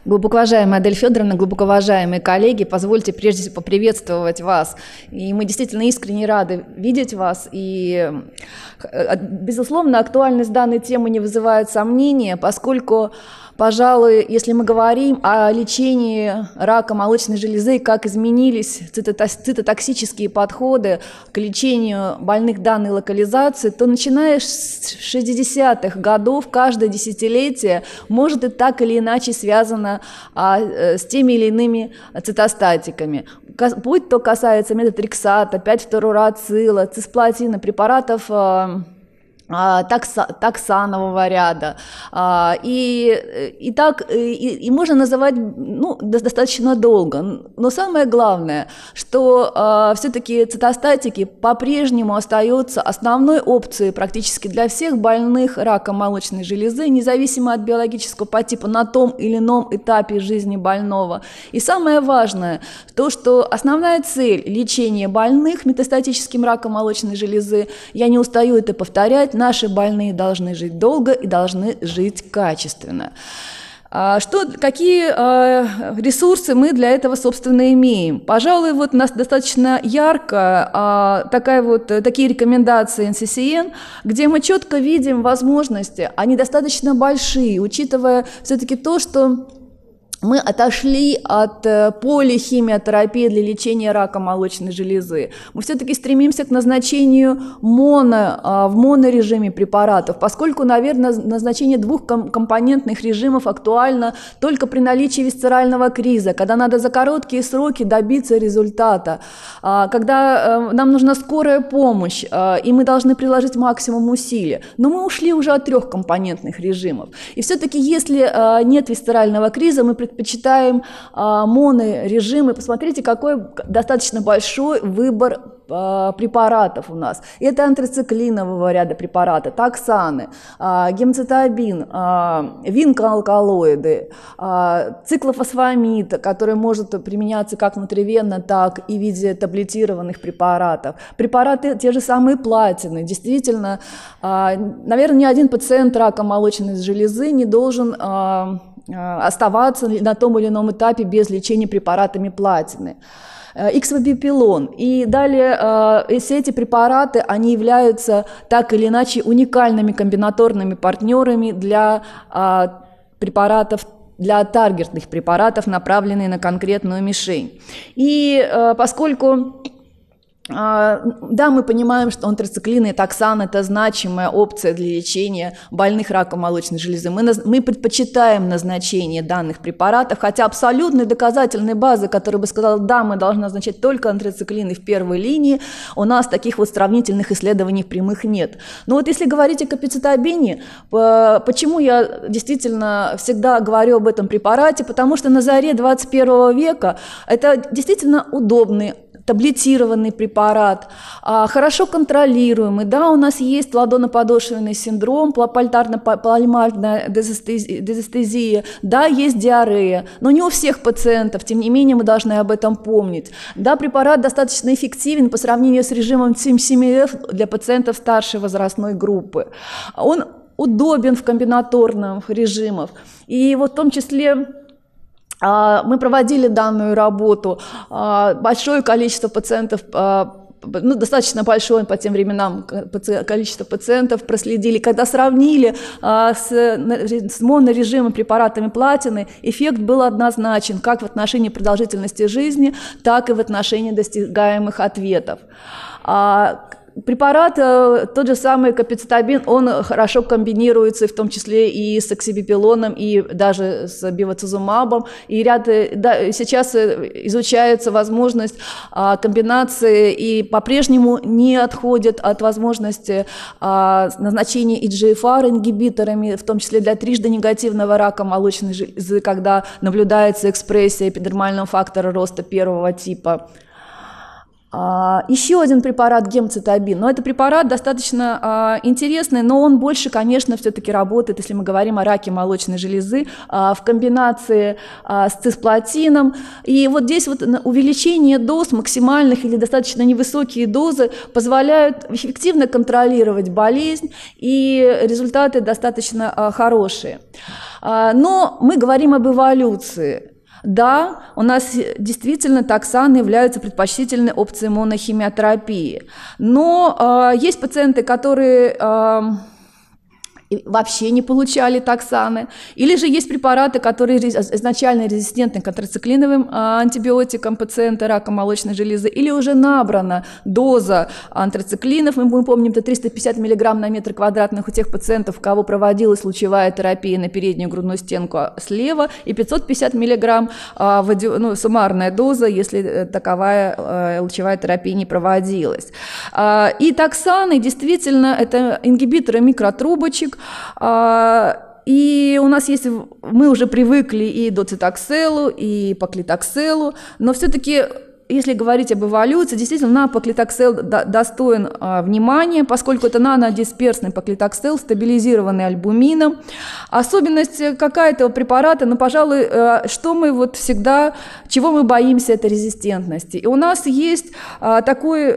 Глубоко уважаемая Адель Федоровна, глубоко уважаемые коллеги, позвольте прежде всего поприветствовать вас. И мы действительно искренне рады видеть вас. И, безусловно, актуальность данной темы не вызывает сомнения, поскольку, пожалуй, если мы говорим о лечении рака молочной железы, как изменились цитотоксические подходы к лечению больных данной локализации, то начиная с 60-х годов каждое десятилетие может и так или иначе связано с теми или иными цитостатиками. Будь то касается метотрексата, 5-фторурацила, цисплатина, препаратов таксанового ряда. И можно называть достаточно долго. Но самое главное, что все-таки цитостатики по-прежнему остаются основной опцией практически для всех больных раком молочной железы, независимо от биологического подтипа на том или ином этапе жизни больного. И самое важное, то, что основная цель лечения больных метастатическим раком молочной железы, я не устаю это повторять, наши больные должны жить долго и должны жить качественно. Какие ресурсы мы для этого, собственно, имеем? Пожалуй, вот у нас достаточно ярко такие рекомендации NCCN, где мы четко видим возможности, они достаточно большие, учитывая все-таки то, что мы отошли от полихимиотерапии для лечения рака молочной железы. Мы все-таки стремимся к назначению в монорежиме препаратов, поскольку, наверное, назначение двухкомпонентных режимов актуально только при наличии висцерального криза, когда надо за короткие сроки добиться результата, когда нам нужна скорая помощь, и мы должны приложить максимум усилий. Но мы ушли уже от трехкомпонентных режимов. И все-таки, если нет висцерального криза, мы предпочитаем монорежим, и посмотрите, какой достаточно большой выбор препаратов у нас. Это антрациклинового ряда препараты, таксаны, гемцитабин, винкоалкалоиды, циклофосфамид, который может применяться как внутривенно, так и в виде таблетированных препаратов. Препараты те же самые платины. Действительно, наверное, ни один пациент рака молочной железы не должен оставаться на том или ином этапе без лечения препаратами платины. Иксвобипилон. И далее все эти препараты, они являются так или иначе уникальными комбинаторными партнерами для препаратов, для таргетных препаратов, направленных на конкретную мишень. И поскольку да, мы понимаем, что антрациклины и таксан – это значимая опция для лечения больных раком молочной железы. Мы предпочитаем назначение данных препаратов, хотя абсолютной доказательной базы, которая бы сказала, да, мы должны назначать только антрациклины в первой линии, у нас таких вот сравнительных исследований прямых нет. Но вот если говорить о капецитабине, почему я действительно всегда говорю об этом препарате, потому что на заре 21 века это действительно удобный, таблетированный препарат, хорошо контролируемый. Да, у нас есть ладоноподошвенный синдром, пальмарная дезестезия, да, есть диарея, но не у всех пациентов, тем не менее мы должны об этом помнить. Да, препарат достаточно эффективен по сравнению с режимом CMF для пациентов старшей возрастной группы. Он удобен в комбинаторных режимах, и вот в том числе мы проводили данную работу, большое количество пациентов, достаточно большое по тем временам количество пациентов проследили. Когда сравнили с монорежимом препаратами платины, эффект был однозначен как в отношении продолжительности жизни, так и в отношении достигаемых ответов. Препарат, тот же самый капецитабин, он хорошо комбинируется, в том числе и с оксибипилоном, и даже с бевацизумабом. И сейчас изучается возможность комбинации, и по-прежнему не отходят от возможности назначения EGFR-ингибиторами, в том числе для трижды негативного рака молочной железы, когда наблюдается экспрессия эпидермального фактора роста первого типа. Еще один препарат гемцитабин, но это препарат достаточно интересный, но он больше, конечно, все-таки работает, если мы говорим о раке молочной железы, в комбинации с цисплатином. И вот здесь вот увеличение доз максимальных или достаточно невысокие дозы позволяют эффективно контролировать болезнь, и результаты достаточно хорошие. Но мы говорим об эволюции. Да, у нас действительно токсаны являются предпочтительной опцией монохимиотерапии, но есть пациенты, которые вообще не получали токсаны, или же есть препараты, которые изначально резистентны к антрациклиновым антибиотикам пациента рака молочной железы, или уже набрана доза антрациклинов, мы помним, это 350 мг на метр квадратных у тех пациентов, у кого проводилась лучевая терапия на переднюю грудную стенку слева, и 550 мг суммарная доза, если таковая лучевая терапия не проводилась. И токсаны действительно это ингибиторы микротрубочек. И у нас есть, мы уже привыкли и доцитокселу, и паклитокселу, но все-таки, если говорить об эволюции, действительно, паклитоксел достоин внимания, поскольку это нанодисперсный паклитоксел, стабилизированный альбумином. Особенность какая-то препарата, но, пожалуй, что мы вот всегда, чего мы боимся, это резистентности. И у нас есть такой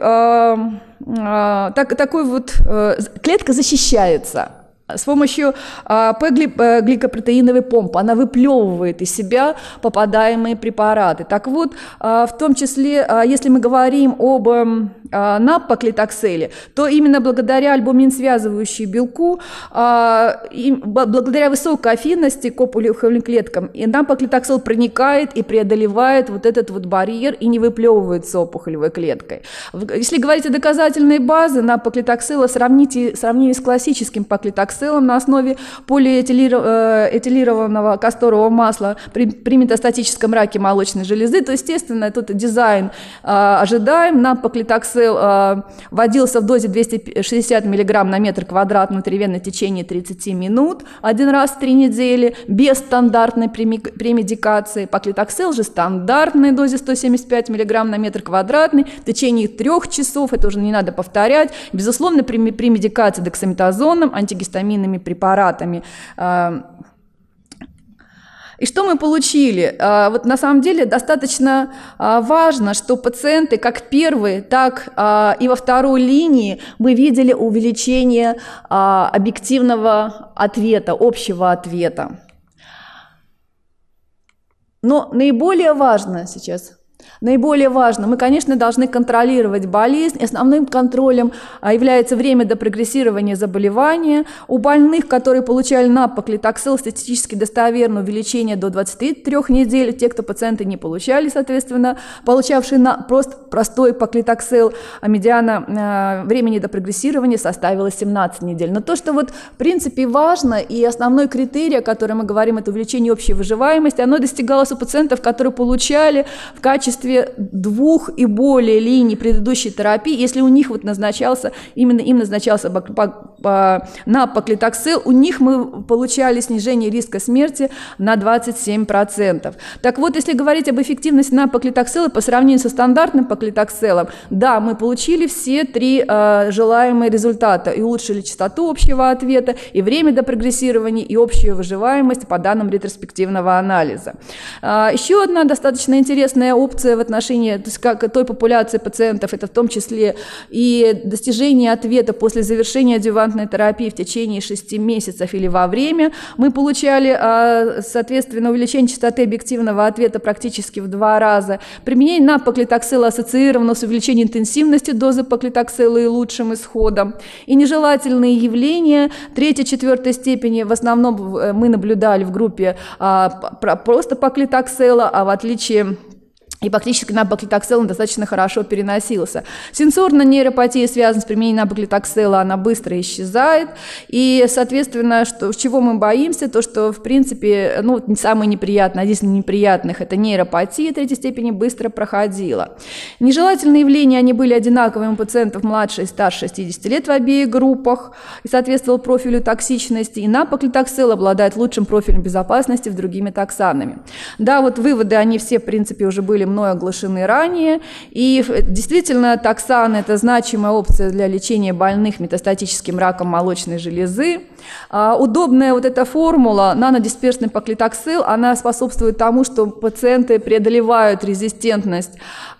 вот, клетка защищается с помощью П-гликопротеиновой помпы. Она выплевывает из себя попадаемые препараты. Так вот, в том числе, если мы говорим об НАП-паклитокселе, то именно благодаря альбумин-связывающему белку, и благодаря высокой афинности к опухолевым клеткам, НАП-паклитоксел проникает и преодолевает вот этот вот барьер и не выплевывается опухолевой клеткой. Если говорить о доказательной базе НАП-паклитоксела, сравните с классическим паклитокселом на основе полиэтилированного касторового масла при метастатическом раке молочной железы, то, естественно, тут дизайн ожидаем. НАП-паклитоксел вводился в дозе 260 мг на метр квадратный внутривенно в течение 30 минут, один раз в 3 недели, без стандартной премедикации. Паклитоксел же стандартной дозе 175 мг на метр квадратный в течение 3 часов, это уже не надо повторять, безусловно, премедикация дексаметазоном, антигистаминными препаратами. И что мы получили? Вот на самом деле достаточно важно, что пациенты как в первой, так и во второй линии мы видели увеличение объективного ответа, общего ответа. Но наиболее важно сейчас, мы, конечно, должны контролировать болезнь. Основным контролем является время до прогрессирования заболевания. У больных, которые получали НАП-паклитоксел, статистически достоверно увеличение до 23 недель. Те, кто пациенты не получали, соответственно, получавшие простой паклитоксел, медиана времени до прогрессирования составила 17 недель. Но то, что вот в принципе важно, и основной критерий, о котором мы говорим, это увеличение общей выживаемости, оно достигалось у пациентов, которые получали в качестве 2 и более линий предыдущей терапии, если у них вот назначался НАП-паклитоксел, у них мы получали снижение риска смерти на 27%. Так вот, если говорить об эффективности НАП-паклитоксела по сравнению со стандартным паклитокселом, да, мы получили все 3 желаемые результата и улучшили частоту общего ответа, и время до прогрессирования, и общую выживаемость по данным ретроспективного анализа. Еще одна достаточно интересная опция в отношении, то есть как той популяции пациентов, это в том числе и достижение ответа после завершения адъювантной терапии в течение 6 месяцев или во время. Мы получали, соответственно, увеличение частоты объективного ответа практически в 2 раза. Применение НАП-паклитоксела ассоциировано с увеличением интенсивности дозы паклитоксела и лучшим исходом. И нежелательные явления 3-4 степени в основном мы наблюдали в группе просто паклитоксела, а в отличие и практически НАП-паклитоксел достаточно хорошо переносился. Сенсорная нейропатия связана с применением НАП-паклитоксела, она быстро исчезает. И, соответственно, чего мы боимся, то, что, в принципе, самое неприятное, один из неприятных, это нейропатия 3 степени быстро проходила. Нежелательные явления, они были одинаковыми у пациентов младше и старше 60 лет в обеих группах и соответствовал профилю токсичности. И НАП-паклитоксел обладает лучшим профилем безопасности с другими токсанами. Да, вот выводы, они все, в принципе, уже были мной оглашены ранее. И действительно, токсан – это значимая опция для лечения больных метастатическим раком молочной железы. Удобная вот эта формула нанодисперсный паклитоксел, она способствует тому, что пациенты преодолевают резистентность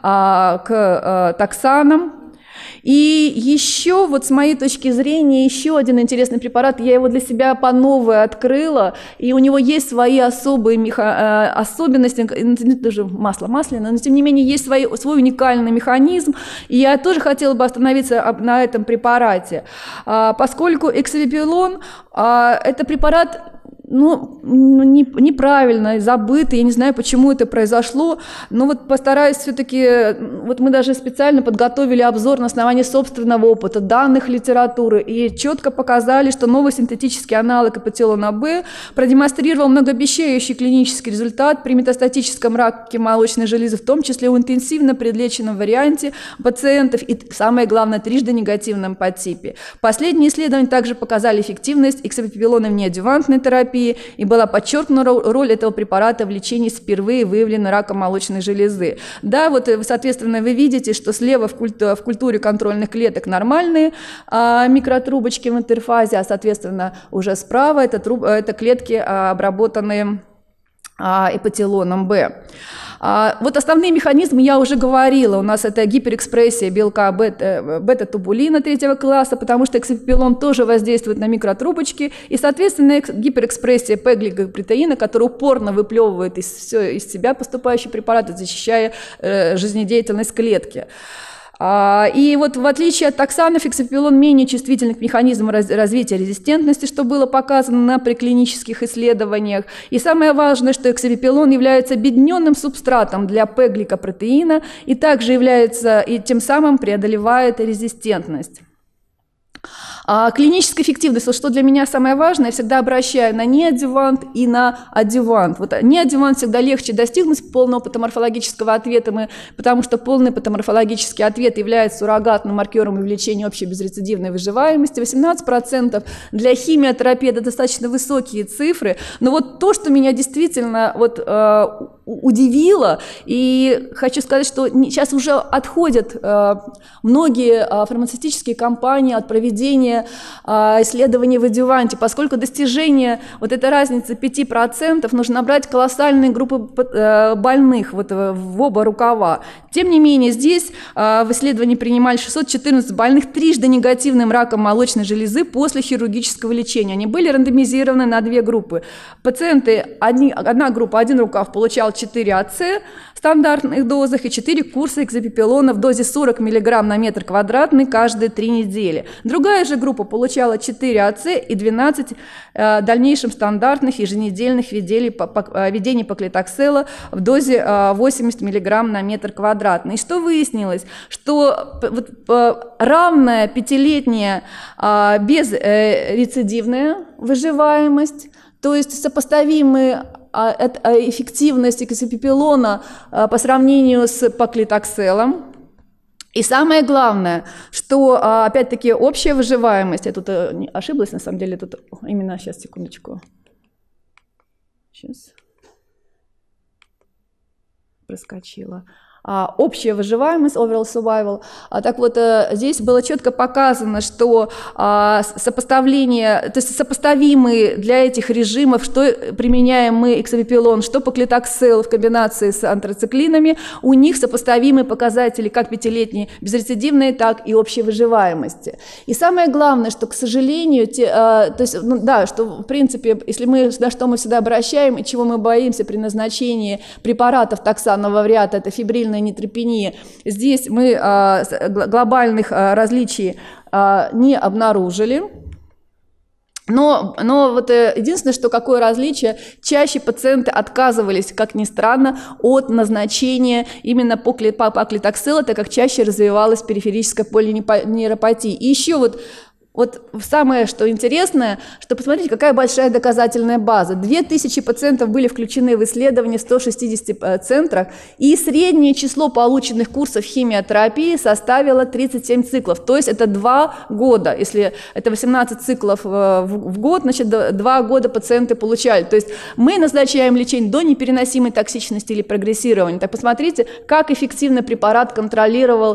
к токсанам. И еще, вот с моей точки зрения, еще один интересный препарат, я его для себя по новой открыла, и у него есть свои особые особенности, даже масло масляное, но тем не менее есть свой уникальный механизм, и я тоже хотела бы остановиться на этом препарате, поскольку эксавипилон это препарат, неправильно, забыто, я не знаю, почему это произошло, но вот постараюсь все-таки, вот мы даже специально подготовили обзор на основании собственного опыта, данных литературы, и четко показали, что новый синтетический аналог эпителона Б продемонстрировал многообещающий клинический результат при метастатическом раке молочной железы, в том числе в интенсивно предлеченном варианте пациентов и, самое главное, трижды негативном подтипе. Последние исследования также показали эффективность эксавипилона в неадъювантной терапии, и была подчеркнута роль этого препарата в лечении впервые выявленного рака молочной железы. Да, вот, соответственно, вы видите, что слева в культуре контрольных клеток нормальные микротрубочки в интерфазе, а, соответственно, уже справа это клетки, обработанные эпителоном Б. Вот основные механизмы я уже говорила. У нас это гиперэкспрессия белка бета-тубулина третьего класса, потому что эксавипилон тоже воздействует на микротрубочки, и, соответственно, гиперэкспрессия П-гликопротеина, который упорно выплевывает из себя поступающий препарат, защищая жизнедеятельность клетки. И вот в отличие от токсанов, эксавипилон менее чувствителен к механизмам развития резистентности, что было показано на преклинических исследованиях. И самое важное, что эксавипилон является объединенным субстратом для П-гликопротеина и также является, и тем самым преодолевает резистентность. Клиническая эффективность, вот что для меня самое важное, я всегда обращаю на неадъювант и на адъювант. Вот неадъювант всегда легче достигнуть полного патоморфологического ответа, потому что полный патоморфологический ответ является суррогатным маркером увеличения общей безрецидивной выживаемости. 18% для химиотерапии – это достаточно высокие цифры, но вот то, что меня действительно удивило, и хочу сказать, что сейчас уже отходят многие фармацевтические компании от проведения исследований в адъюванте, поскольку достижение вот этой разницы 5% нужно набрать колоссальные группы больных вот в оба рукава. Тем не менее, здесь в исследовании принимали 614 больных трижды негативным раком молочной железы после хирургического лечения. Они были рандомизированы на две группы. Пациенты, одна группа, один рукав получал 4 АЦ в стандартных дозах и 4 курса экзапипилона в дозе 40 мг на метр квадратный каждые 3 недели. Другая же группа получала 4 АЦ и 12 дальнейших стандартных еженедельных введений паклитоксела в дозе 80 мг на метр квадратный. И что выяснилось? Что равная 5-летняя безрецидивная выживаемость, то есть сопоставимые эффективность эксавипилона по сравнению с паклитокселом. И самое главное, что, опять-таки, общая выживаемость, я тут ошиблась, на самом деле, тут именно, сейчас, секундочку, сейчас, проскочила. Общая выживаемость, overall survival. Так вот, здесь было четко показано, что сопоставление, то есть сопоставимые для этих режимов, что применяем мы эксавипилон, что паклитоксел в комбинации с антрациклинами, у них сопоставимые показатели как 5-летней безрецидивной, так и общей выживаемости. И самое главное, что, к сожалению, то есть, что, в принципе, если на что мы всегда обращаем и чего мы боимся при назначении препаратов токсанового ряда, это фибрильная нейтропения. Здесь мы глобальных различий не обнаружили. Но вот единственное, что какое различие, чаще пациенты отказывались, как ни странно, от назначения именно паклитоксела, так как чаще развивалась периферическая полинейропатия. И еще вот вот самое, что интересное, что посмотрите, какая большая доказательная база. 2000 пациентов были включены в исследование в 160 центрах, и среднее число полученных курсов химиотерапии составило 37 циклов. То есть это 2 года. Если это 18 циклов в год, значит 2 года пациенты получали. То есть мы назначаем лечение до непереносимой токсичности или прогрессирования. Так посмотрите, как эффективно препарат контролировал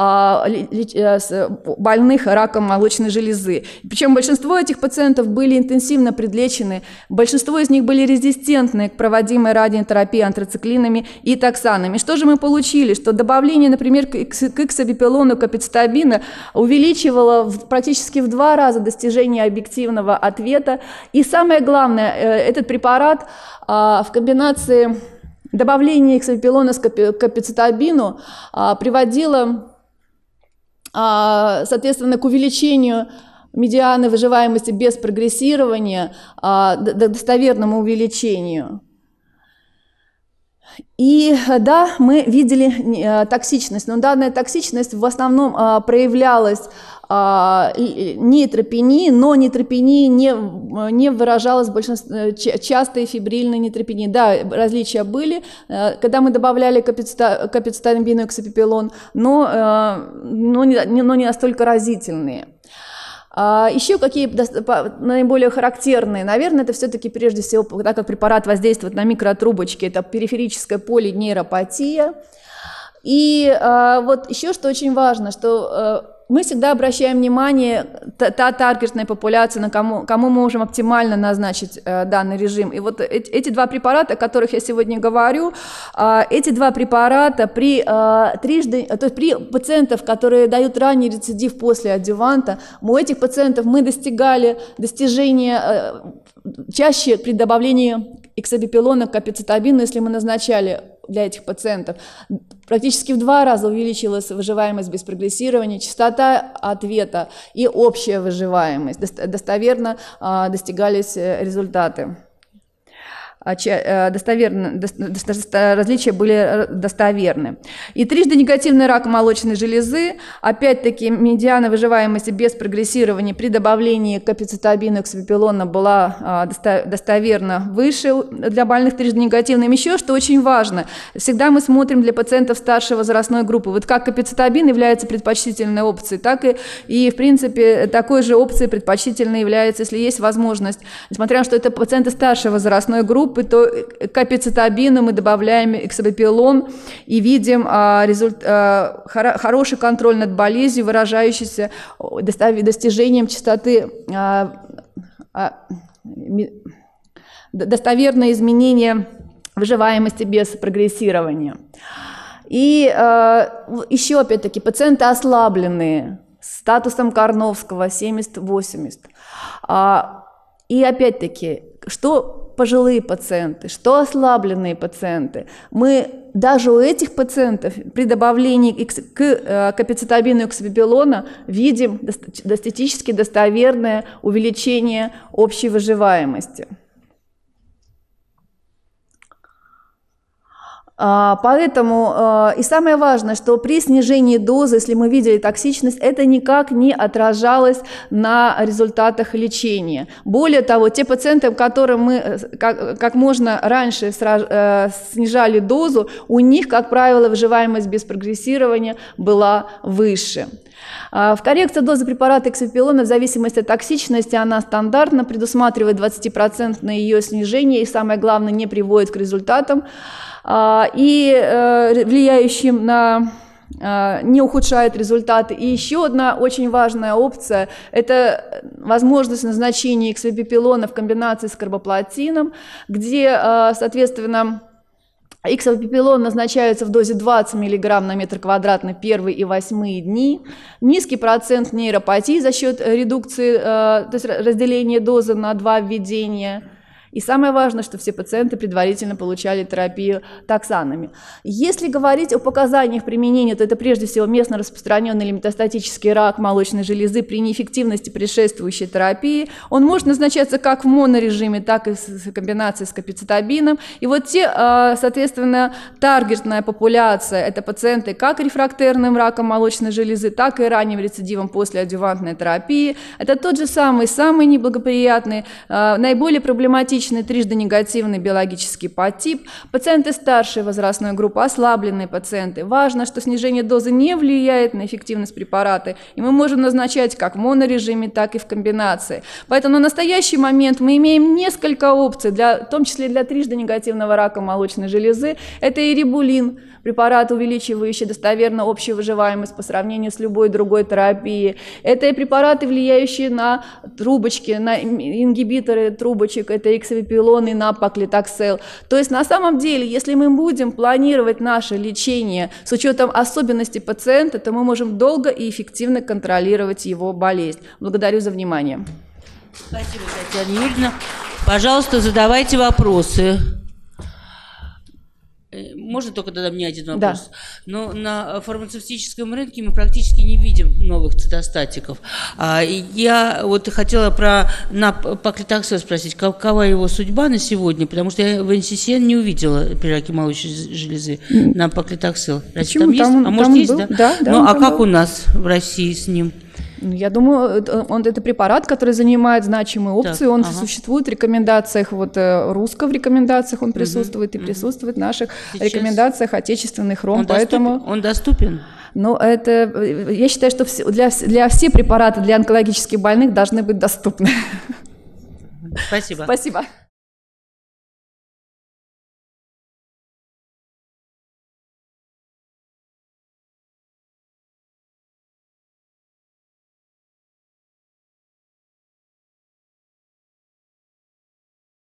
больных раком молочной железы. Причем большинство этих пациентов были интенсивно предлечены, большинство из них были резистентны к проводимой радиотерапии антрациклинами и токсанами. Что же мы получили? Что добавление, например, к иксабипилону, капецитабина увеличивало практически в 2 раза достижение объективного ответа. И самое главное, этот препарат в комбинации добавления иксабипилона к капецитабину приводило, соответственно, к увеличению медианы выживаемости без прогрессирования, достоверному увеличению. И да, мы видели токсичность, но данная токсичность в основном проявлялась нейтропенией, но нейтропения не выражалась частой фибрильной нейтропенией. Да, различия были, когда мы добавляли капецитабин и иксабипилон, но не настолько разительные. Еще какие наиболее характерные, наверное, это все-таки прежде всего, так как препарат воздействует на микротрубочки, это периферическая полинейропатия. И вот еще что очень важно, что мы всегда обращаем внимание, та таргетная популяция, на кому мы можем оптимально назначить данный режим. И вот эти 2 препарата, о которых я сегодня говорю, эти 2 препарата при пациентах, которые дают ранний рецидив после адъюванта, у этих пациентов мы достигали достижения чаще при добавлении иксабипилона к капецитабину, если мы назначали для этих пациентов. Практически в 2 раза увеличилась выживаемость без прогрессирования, частота ответа и общая выживаемость. Достоверно достигались результаты. Различия были достоверны. И трижды негативный рак молочной железы, опять-таки медиана выживаемости без прогрессирования при добавлении капецитабина и иксабипилона была достоверно выше для больных трижды негативным. Еще что очень важно, всегда мы смотрим для пациентов старшей возрастной группы. Вот как капецитабин является предпочтительной опцией, так и в принципе такой же опцией предпочтительной является, если есть возможность, несмотря на то, что это пациенты старшей возрастной группы, то к капецитабину мы добавляем иксабипилон и видим хороший контроль над болезнью, выражающийся достижением частоты, достоверное изменение выживаемости без прогрессирования. И еще опять-таки пациенты ослабленные статусом Карновского 70-80. И опять-таки, что пожилые пациенты, что ослабленные пациенты. Мы даже у этих пациентов при добавлении к капецитабину и иксабипилона видим статистически достоверное увеличение общей выживаемости. Поэтому и самое важное, что при снижении дозы, если мы видели токсичность, это никак не отражалось на результатах лечения. Более того, те пациенты, которым мы как можно раньше снижали дозу, у них, как правило, выживаемость без прогрессирования была выше. В коррекции дозы препарата иксабипилона в зависимости от токсичности она стандартно предусматривает 20% ее снижение и, самое главное, не приводит к результатам и влияющим на не ухудшает результаты. И еще одна очень важная опция – это возможность назначения иксабипилона в комбинации с карбоплатином, где, соответственно, иксабипилон назначается в дозе 20 мг на метр квадратный первые и 8 дни. Низкий процент нейропатии за счет редукции, то есть разделения дозы на 2 введения. И самое важное, что все пациенты предварительно получали терапию токсанами. Если говорить о показаниях применения, то это прежде всего местно распространенный или метастатический рак молочной железы при неэффективности предшествующей терапии. Он может назначаться как в монорежиме, так и в комбинации с капецитабином. И вот те, соответственно, таргетная популяция – это пациенты как рефрактерным раком молочной железы, так и ранним рецидивом после адъювантной терапии. Это тот же самый неблагоприятный, наиболее проблематичный трижды негативный биологический подтип, пациенты старшей возрастной группы, ослабленные пациенты. Важно, что снижение дозы не влияет на эффективность препарата, и мы можем назначать как в монорежиме, так и в комбинации. Поэтому на настоящий момент мы имеем несколько опций, в том числе для трижды негативного рака молочной железы. Это ирибулин, препарат, увеличивающий достоверно общую выживаемость по сравнению с любой другой терапией. Это и препараты, влияющие на трубочки, на ингибиторы трубочек, это иксавипилон и напаклитоксел. То есть на самом деле, если мы будем планировать наше лечение с учетом особенностей пациента, то мы можем долго и эффективно контролировать его болезнь. Благодарю за внимание. Спасибо, Татьяна Юрьевна. Пожалуйста, задавайте вопросы. Можно только тогда мне один вопрос? Да. Но на фармацевтическом рынке мы практически не видим новых цитостатиков. Я вот хотела про напаклитоксел спросить, какова его судьба на сегодня, потому что я в NCCN не увидела при раке молочной железы напаклитоксел. Разве там есть? Может, есть, был? Да? Да, ну, а как был у нас в России с ним? Я думаю, это препарат, который занимает значимые опции, он существует в рекомендациях, в рекомендациях он присутствует и присутствует в наших рекомендациях отечественных РОМ, поэтому… Он доступен? Ну, я считаю, что для всех препараты для онкологических больных должны быть доступны. Спасибо. Спасибо.